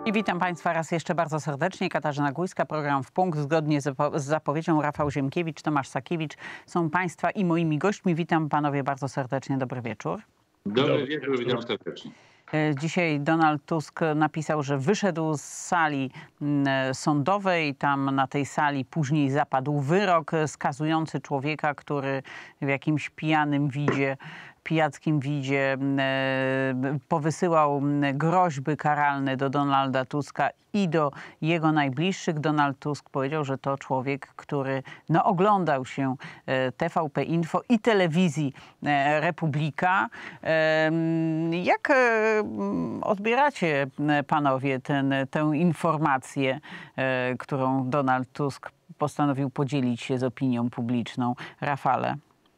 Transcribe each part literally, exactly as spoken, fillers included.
I witam Państwa raz jeszcze bardzo serdecznie. Katarzyna Gujska, program W Punkt. Zgodnie z zapowiedzią Rafał Ziemkiewicz, Tomasz Sakiewicz są Państwa i moimi gośćmi. Witam Panowie bardzo serdecznie. Dobry wieczór. Dobry wieczór, witam serdecznie. Dzisiaj Donald Tusk napisał, że wyszedł z sali sądowej. Tam na tej sali później zapadł wyrok skazujący człowieka, który w jakimś pijanym widzie pijackim widzie powysyłał groźby karalne do Donalda Tuska i do jego najbliższych. Donald Tusk powiedział, że to człowiek, który no, oglądał się T V P Info i telewizji Republika. Jak odbieracie panowie ten, tę informację, którą Donald Tusk postanowił podzielić się z opinią publiczną? Rafale?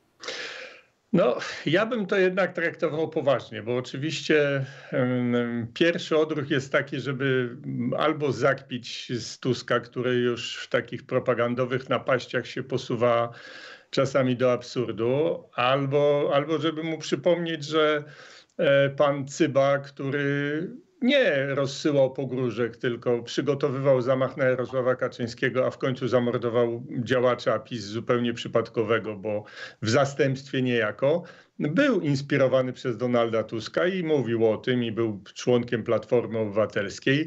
No, ja bym to jednak traktował poważnie, bo oczywiście um, pierwszy odruch jest taki, żeby albo zakpić z Tuska, który już w takich propagandowych napaściach się posuwa czasami do absurdu, albo, albo żeby mu przypomnieć, że e, pan Cyba, który nie rozsyłał pogróżek, tylko przygotowywał zamach na Jarosława Kaczyńskiego, a w końcu zamordował działacza PiS zupełnie przypadkowego, bo w zastępstwie niejako, był inspirowany przez Donalda Tuska i mówił o tym i był członkiem Platformy Obywatelskiej.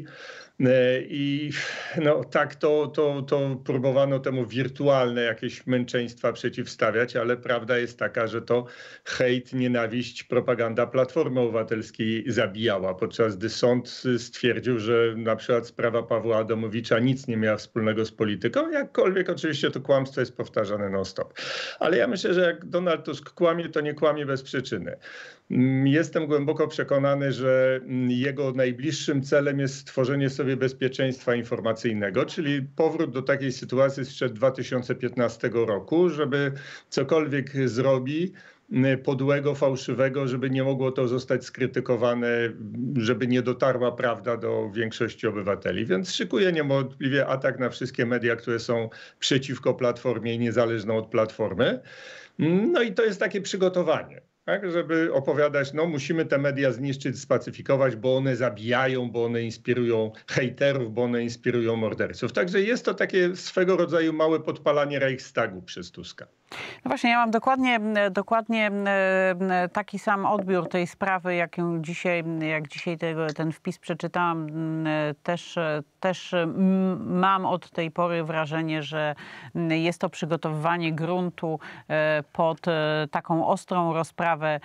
I no, tak to, to, to próbowano temu wirtualne jakieś męczeństwa przeciwstawiać, ale prawda jest taka, że to hejt, nienawiść, propaganda Platformy Obywatelskiej zabijała, podczas gdy sąd stwierdził, że na przykład sprawa Pawła Adamowicza nic nie miała wspólnego z polityką, jakkolwiek oczywiście to kłamstwo jest powtarzane non-stop. Ale ja myślę, że jak Donald Tusk kłamie, to nie kłamie bez przyczyny. Jestem głęboko przekonany, że jego najbliższym celem jest stworzenie sobie bezpieczeństwa informacyjnego, czyli powrót do takiej sytuacji sprzed dwa tysiące piętnastego roku, żeby cokolwiek zrobi podłego, fałszywego, żeby nie mogło to zostać skrytykowane, żeby nie dotarła prawda do większości obywateli. Więc szykuje niewątpliwie atak na wszystkie media, które są przeciwko Platformie i niezależne od Platformy. No i to jest takie przygotowanie. Tak, żeby opowiadać, no musimy te media zniszczyć, spacyfikować, bo one zabijają, bo one inspirują hejterów, bo one inspirują morderców. Także jest to takie swego rodzaju małe podpalanie Reichstagu przez Tuska. No właśnie, ja mam dokładnie, dokładnie taki sam odbiór tej sprawy, jak ją dzisiaj, jak dzisiaj tego, ten wpis przeczytałam. Też, też mam od tej pory wrażenie, że jest to przygotowywanie gruntu pod taką ostrą rozprawę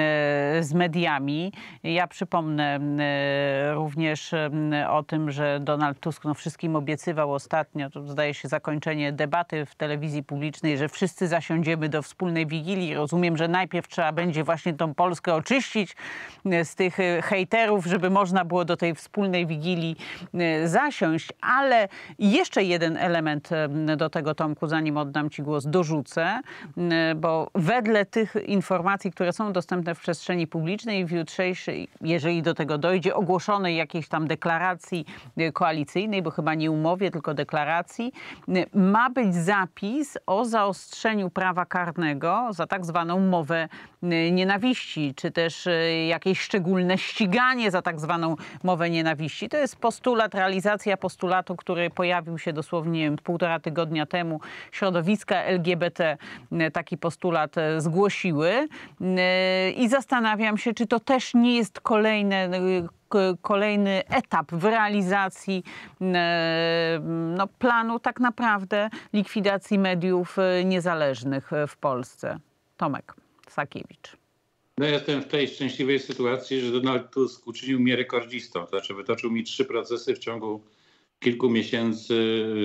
z mediami. Ja przypomnę również o tym, że Donald Tusk no, wszystkim obiecywał ostatnio, to zdaje się zakończenie debaty w telewizji publicznej, że wszyscy zasiądziemy do wspólnej wigilii. Rozumiem, że najpierw trzeba będzie właśnie tą Polskę oczyścić z tych hejterów, żeby można było do tej wspólnej wigilii zasiąść. Ale jeszcze jeden element do tego, Tomku, zanim oddam Ci głos, dorzucę, bo wedle tych informacji, które są dostępne w przestrzeni publicznej w jutrzejszej, jeżeli do tego dojdzie, ogłoszonej jakiejś tam deklaracji koalicyjnej, bo chyba nie umowie, tylko deklaracji, ma być zapis o zaostrzeniu prawa karnego za tak zwaną mowę nienawiści, czy też jakieś szczególne ściganie za tak zwaną mowę nienawiści. To jest postulat, realizacja postulatu, który pojawił się dosłownie nie wiem, półtora tygodnia temu. Środowiska L G B T taki postulat zgłosiły i zastanawiam się, czy to też nie jest kolejne kolejny etap w realizacji no, planu tak naprawdę likwidacji mediów niezależnych w Polsce. Tomek Sakiewicz. No, jestem w tej szczęśliwej sytuacji, że Donald Tusk uczynił mnie rekordzistą. To znaczy wytoczył mi trzy procesy w ciągu kilku miesięcy.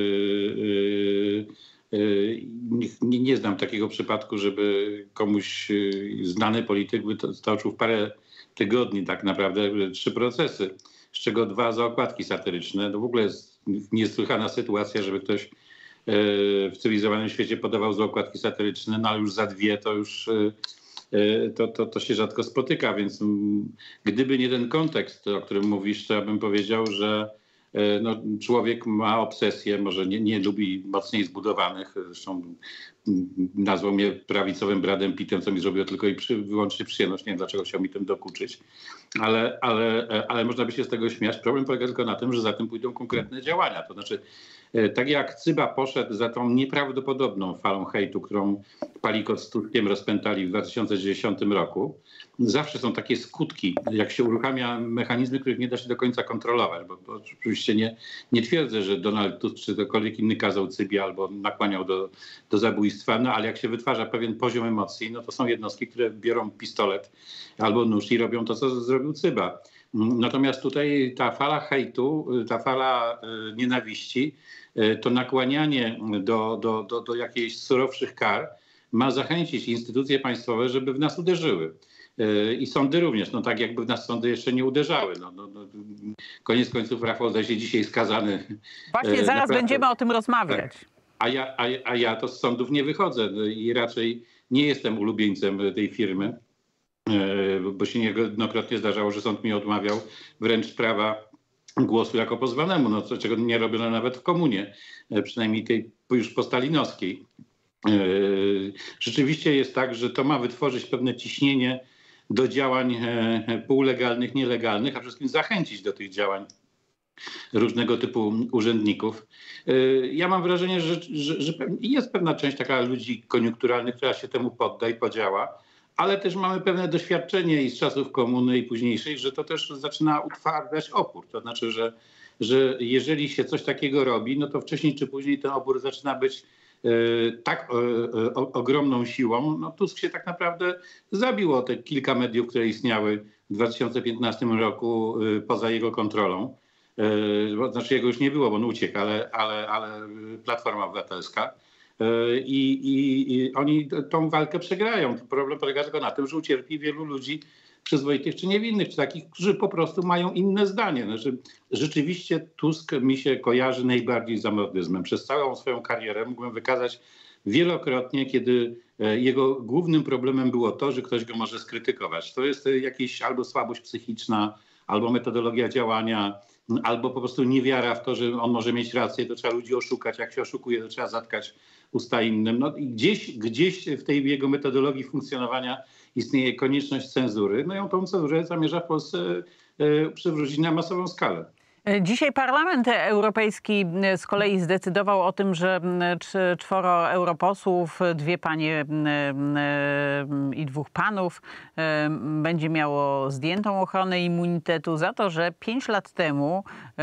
Nie, nie znam takiego przypadku, żeby komuś znany polityk by to stoczył w parę tygodni tak naprawdę trzy procesy, z czego dwa za okładki satyryczne. To w ogóle jest niesłychana sytuacja, żeby ktoś w cywilizowanym świecie podawał za okładki satyryczne, no ale już za dwie to już to, to, to się rzadko spotyka, więc gdyby nie ten kontekst, o którym mówisz, to ja bym powiedział, że No, człowiek ma obsesję, może nie, nie lubi mocniej zbudowanych. Zresztą nazwał mnie prawicowym Bradem Pittem, co mi zrobiło tylko i przy, wyłącznie przyjemność. Nie wiem, dlaczego chciał mi tym dokuczyć, ale, ale, ale można by się z tego śmiać. Problem polega tylko na tym, że za tym pójdą konkretne działania. To znaczy, tak jak Cyba poszedł za tą nieprawdopodobną falą hejtu, którą Palikot z Tuskiem rozpętali w dwa tysiące dziesiątym roku, zawsze są takie skutki, jak się uruchamia mechanizmy, których nie da się do końca kontrolować. Bo, bo oczywiście nie, nie twierdzę, że Donald Tusk czy ktokolwiek inny kazał Cybie albo nakłaniał do, do zabójstwa, no ale jak się wytwarza pewien poziom emocji, no to są jednostki, które biorą pistolet albo nóż i robią to, co zrobił Cyba. Natomiast tutaj ta fala hejtu, ta fala y, nienawiści, y, to nakłanianie do, do, do, do jakichś surowszych kar ma zachęcić instytucje państwowe, żeby w nas uderzyły. Y, I sądy również, no tak jakby w nas sądy jeszcze nie uderzały. No, no, no, koniec końców Rafał zdaje się dzisiaj skazany. Właśnie zaraz naprawdę będziemy o tym rozmawiać. Tak. A, ja, a, a ja to z sądów nie wychodzę i raczej nie jestem ulubieńcem tej firmy, bo się niejednokrotnie zdarzało, że sąd mi odmawiał wręcz prawa głosu jako pozwanemu, no, czego nie robiono nawet w komunie, przynajmniej tej już postalinowskiej. Rzeczywiście jest tak, że to ma wytworzyć pewne ciśnienie do działań półlegalnych, nielegalnych, a przede wszystkim zachęcić do tych działań różnego typu urzędników. Ja mam wrażenie, że, że, że jest pewna część taka ludzi koniunkturalnych, która się temu podda i podziała, ale też mamy pewne doświadczenie i z czasów komuny i późniejszej, że to też zaczyna utwardzać opór. To znaczy, że, że jeżeli się coś takiego robi, no to wcześniej czy później ten opór zaczyna być e, tak e, o, ogromną siłą. No Tusk się tak naprawdę zabiło te kilka mediów, które istniały w dwa tysiące piętnastym roku e, poza jego kontrolą. E, znaczy jego już nie było, bo on uciekł, ale, ale, ale Platforma Obywatelska. I, i, I oni tą walkę przegrają. Problem polega tylko na tym, że ucierpi wielu ludzi przyzwoitych czy niewinnych, czy takich, którzy po prostu mają inne zdanie. Znaczy, rzeczywiście Tusk mi się kojarzy najbardziej z zamordyzmem. Przez całą swoją karierę mógłbym wykazać wielokrotnie, kiedy jego głównym problemem było to, że ktoś go może skrytykować. To jest jakaś albo słabość psychiczna, albo metodologia działania, albo po prostu niewiara w to, że on może mieć rację, to trzeba ludzi oszukać. Jak się oszukuje, to trzeba zatkać usta innym. No i gdzieś, gdzieś w tej jego metodologii funkcjonowania istnieje konieczność cenzury. No i on tą cenzurę zamierza w Polsce e, przywrócić na masową skalę. Dzisiaj Parlament Europejski z kolei zdecydował o tym, że czworo europosłów, dwie panie i dwóch panów będzie miało zdjętą ochronę immunitetu za to, że pięć lat temu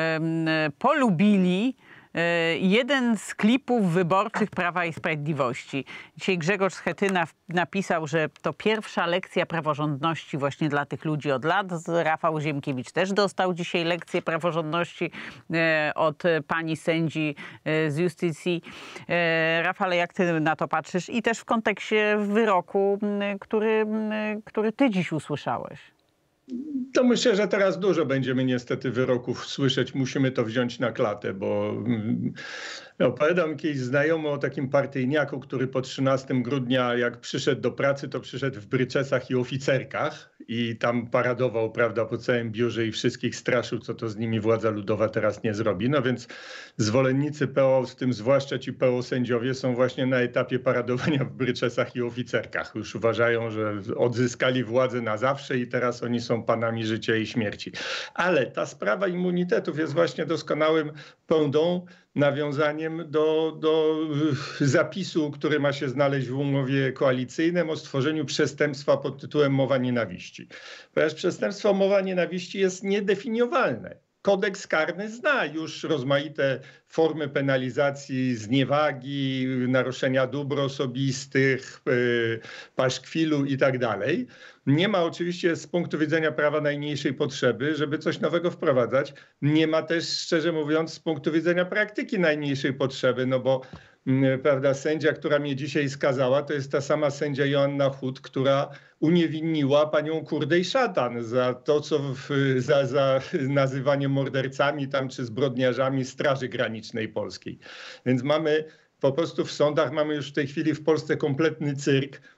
polubili jeden z klipów wyborczych Prawa i Sprawiedliwości. Dzisiaj Grzegorz Schetyna napisał, że to pierwsza lekcja praworządności właśnie dla tych ludzi od lat. Rafał Ziemkiewicz też dostał dzisiaj lekcję praworządności od pani sędzi z Justicji. Rafale, jak ty na to patrzysz? I też w kontekście wyroku, który, który ty dziś usłyszałeś. To myślę, że teraz dużo będziemy niestety wyroków słyszeć. Musimy to wziąć na klatę, bo opowiadam kiedyś znajomo o takim partyjniaku, który po trzynastego grudnia, jak przyszedł do pracy, to przyszedł w bryczesach i oficerkach i tam paradował, prawda, po całym biurze i wszystkich straszył, co to z nimi władza ludowa teraz nie zrobi. No więc zwolennicy P O, w tym zwłaszcza ci P O sędziowie, są właśnie na etapie paradowania w bryczesach i oficerkach. Już uważają, że odzyskali władzę na zawsze i teraz oni są panami życia i śmierci. Ale ta sprawa immunitetów jest właśnie doskonałym pendant, nawiązaniem do, do zapisu, który ma się znaleźć w umowie koalicyjnej o stworzeniu przestępstwa pod tytułem mowa nienawiści. Ponieważ przestępstwo mowa nienawiści jest niedefiniowalne. Kodeks karny zna już rozmaite formy penalizacji zniewagi, naruszenia dóbr osobistych, paszkwilu i tak dalej. Nie ma oczywiście z punktu widzenia prawa najmniejszej potrzeby, żeby coś nowego wprowadzać. Nie ma też, szczerze mówiąc, z punktu widzenia praktyki najmniejszej potrzeby, no bo prawda, sędzia, która mnie dzisiaj skazała, to jest ta sama sędzia Joanna Hut, która uniewinniła panią Kurdej Szatan za to, co w, za, za nazywanie mordercami tam czy zbrodniarzami Straży Granicznej Polskiej. Więc mamy po prostu w sądach mamy już w tej chwili w Polsce kompletny cyrk.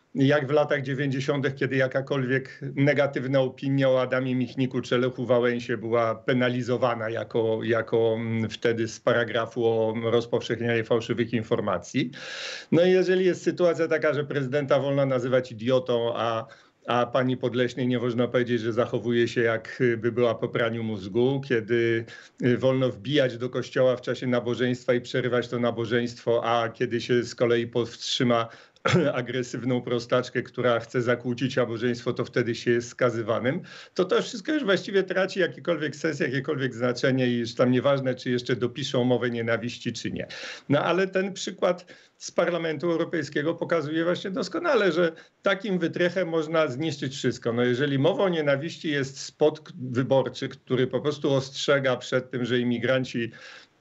jak w latach dziewięćdziesiątych, kiedy jakakolwiek negatywna opinia o Adamie Michniku czy Lechu Wałęsie była penalizowana jako, jako wtedy z paragrafu o rozpowszechnianiu fałszywych informacji. No i jeżeli jest sytuacja taka, że prezydenta wolno nazywać idiotą, a A pani Podleśnej nie można powiedzieć, że zachowuje się jakby była po praniu mózgu, kiedy wolno wbijać do kościoła w czasie nabożeństwa i przerywać to nabożeństwo, a kiedy się z kolei powstrzyma agresywną prostaczkę, która chce zakłócić nabożeństwo, to wtedy się jest skazywanym, to to wszystko już właściwie traci jakikolwiek sens, jakiekolwiek znaczenie i już tam nieważne, czy jeszcze dopiszą mowę nienawiści, czy nie. No ale ten przykład z Parlamentu Europejskiego pokazuje właśnie doskonale, że takim wytrychem można zniszczyć wszystko. No jeżeli mowa o nienawiści jest spot wyborczy, który po prostu ostrzega przed tym, że imigranci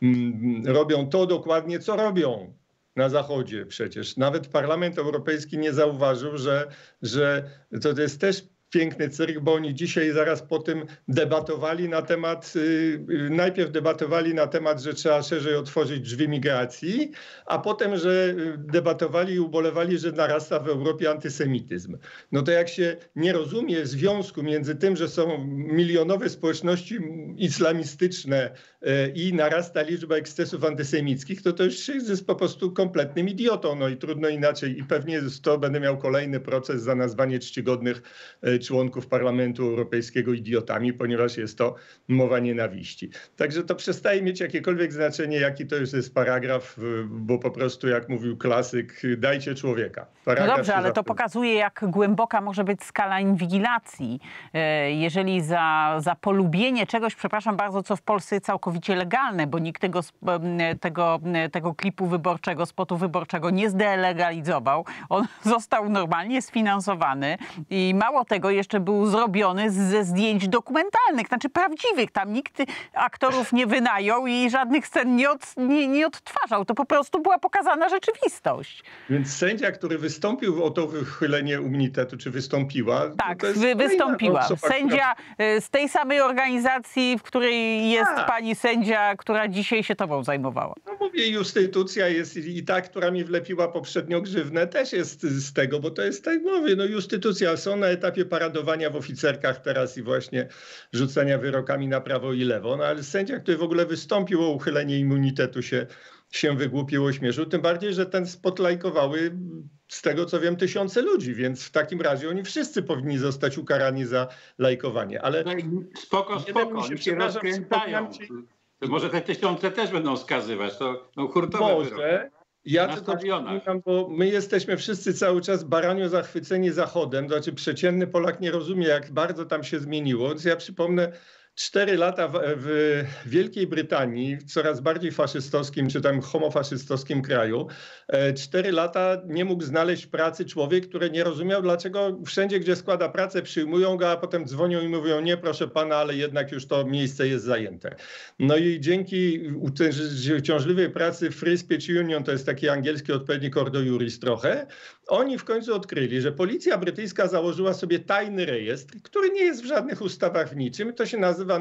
mm, robią to dokładnie, co robią na Zachodzie przecież. Nawet Parlament Europejski nie zauważył, że, że to jest też piękny cyrk, bo oni dzisiaj zaraz po tym debatowali na temat, yy, najpierw debatowali na temat, że trzeba szerzej otworzyć drzwi migracji, a potem, że debatowali i ubolewali, że narasta w Europie antysemityzm. No to jak się nie rozumie związku między tym, że są milionowe społeczności islamistyczne yy, i narasta liczba ekscesów antysemickich, to to już jest po prostu kompletnym idiotą. No i trudno inaczej. I pewnie to będę miał kolejny proces za nazwanie czcigodnych yy, członków Parlamentu Europejskiego idiotami, ponieważ jest to mowa nienawiści. Także to przestaje mieć jakiekolwiek znaczenie, jaki to już jest paragraf, bo po prostu, jak mówił klasyk, dajcie człowieka. Paragraf no dobrze, ale to pokazuje, jak głęboka może być skala inwigilacji. Jeżeli za, za polubienie czegoś, przepraszam bardzo, co w Polsce jest całkowicie legalne, bo nikt tego, tego, tego klipu wyborczego, spotu wyborczego nie zdelegalizował. On został normalnie sfinansowany i mało tego, jeszcze był zrobiony ze zdjęć dokumentalnych, znaczy prawdziwych. Tam nikt aktorów nie wynajął i żadnych scen nie, od, nie, nie odtwarzał. To po prostu była pokazana rzeczywistość. Więc sędzia, który wystąpił o to wychylenie immunitetu, czy wystąpiła? Tak, to jest wy, wystąpiła. osoba, Sędzia która... z tej samej organizacji, w której jest A. pani sędzia, która dzisiaj się tobą zajmowała. No mówię, justycja jest i ta, która mi wlepiła poprzednio grzywnę, też jest z tego, bo to jest tak, mówię, no justycja są na etapie paradowania w oficerkach teraz i właśnie rzucania wyrokami na prawo i lewo. No ale sędzia, który w ogóle wystąpił o uchylenie immunitetu, się, się wygłupił, ośmieszył. Tym bardziej, że ten spot lajkowały, z tego co wiem, tysiące ludzi, więc w takim razie oni wszyscy powinni zostać ukarani za lajkowanie. Ale spoko, spoko, oni się rozkręcają. To może te tysiące też będą skazywać. To no, hurtowe może. Wyroki. Ja tylko przypominam, bo my jesteśmy wszyscy cały czas baranio zachwyceni Zachodem, to znaczy przeciętny Polak nie rozumie, jak bardzo tam się zmieniło. Więc ja przypomnę, cztery lata w, w Wielkiej Brytanii, w coraz bardziej faszystowskim, czy tam homofaszystowskim kraju, cztery lata nie mógł znaleźć pracy człowiek, który nie rozumiał, dlaczego wszędzie, gdzie składa pracę, przyjmują go, a potem dzwonią i mówią, nie proszę pana, ale jednak już to miejsce jest zajęte. No i dzięki uciążliwej pracy Free Speech Union, to jest taki angielski odpowiednik Ordo Juris trochę, oni w końcu odkryli, że policja brytyjska założyła sobie tajny rejestr, który nie jest w żadnych ustawach w niczym. To się nazywa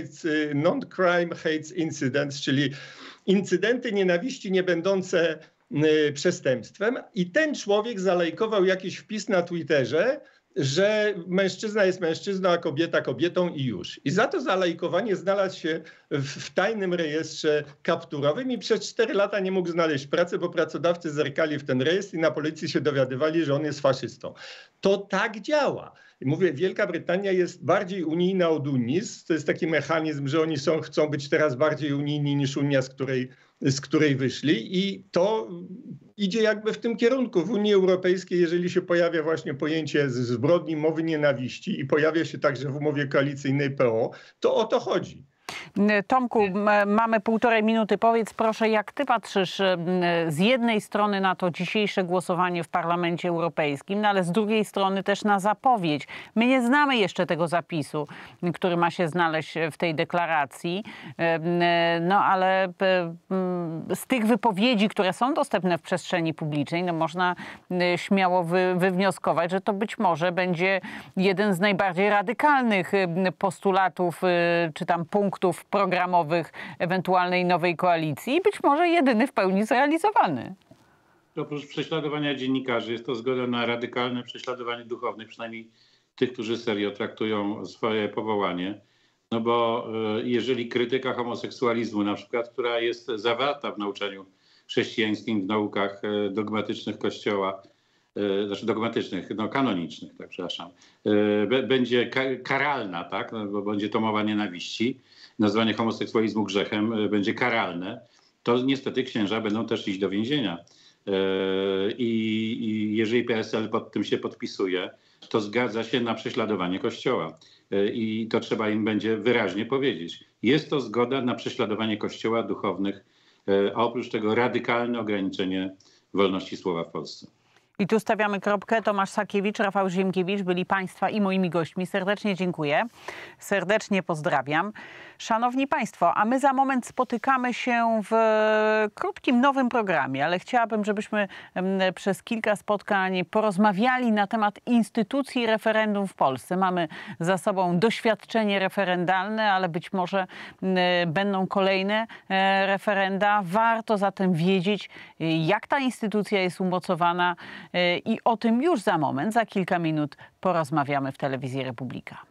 Non-Crime Hate Incidents, czyli incydenty nienawiści nie będące przestępstwem. I ten człowiek zalajkował jakiś wpis na Twitterze, że mężczyzna jest mężczyzną, a kobieta kobietą i już. I za to zalajkowanie znalazł się w, w tajnym rejestrze kapturowym i przez cztery lata nie mógł znaleźć pracy, bo pracodawcy zerkali w ten rejestr i na policji się dowiadywali, że on jest faszystą. To tak działa. I mówię, Wielka Brytania jest bardziej unijna od Unii. To jest taki mechanizm, że oni są, chcą być teraz bardziej unijni niż Unia, z której, z której wyszli. I to idzie jakby w tym kierunku. W Unii Europejskiej, jeżeli się pojawia właśnie pojęcie zbrodni mowy nienawiści i pojawia się także w umowie koalicyjnej P O, to o to chodzi. Tomku, mamy półtorej minuty. Powiedz proszę, jak ty patrzysz z jednej strony na to dzisiejsze głosowanie w Parlamencie Europejskim, no ale z drugiej strony też na zapowiedź. My nie znamy jeszcze tego zapisu, który ma się znaleźć w tej deklaracji, no ale z tych wypowiedzi, które są dostępne w przestrzeni publicznej, no można śmiało wy, wywnioskować, że to być może będzie jeden z najbardziej radykalnych postulatów czy tam punktów programowych ewentualnej nowej koalicji i być może jedyny w pełni zrealizowany. oprócz prześladowania dziennikarzy jest to zgoda na radykalne prześladowanie duchownych, przynajmniej tych, którzy serio traktują swoje powołanie. No bo jeżeli krytyka homoseksualizmu na przykład, która jest zawarta w nauczaniu chrześcijańskim, w naukach dogmatycznych Kościoła, znaczy dogmatycznych, no kanonicznych, tak, przepraszam, będzie karalna, tak, no, bo będzie to mowa nienawiści, nazwanie homoseksualizmu grzechem będzie karalne, to niestety księża będą też iść do więzienia. I, i jeżeli P S L pod tym się podpisuje, to zgadza się na prześladowanie Kościoła. I to trzeba im będzie wyraźnie powiedzieć. Jest to zgoda na prześladowanie Kościoła, duchownych, a oprócz tego radykalne ograniczenie wolności słowa w Polsce. I tu stawiamy kropkę. Tomasz Sakiewicz, Rafał Ziemkiewicz byli Państwa i moimi gośćmi. Serdecznie dziękuję. Serdecznie pozdrawiam. Szanowni Państwo, a my za moment spotykamy się w krótkim, nowym programie, ale chciałabym, żebyśmy przez kilka spotkań porozmawiali na temat instytucji referendum w Polsce. Mamy za sobą doświadczenie referendalne, ale być może będą kolejne referenda. Warto zatem wiedzieć, jak ta instytucja jest umocowana i o tym już za moment, za kilka minut porozmawiamy w Telewizji Republika.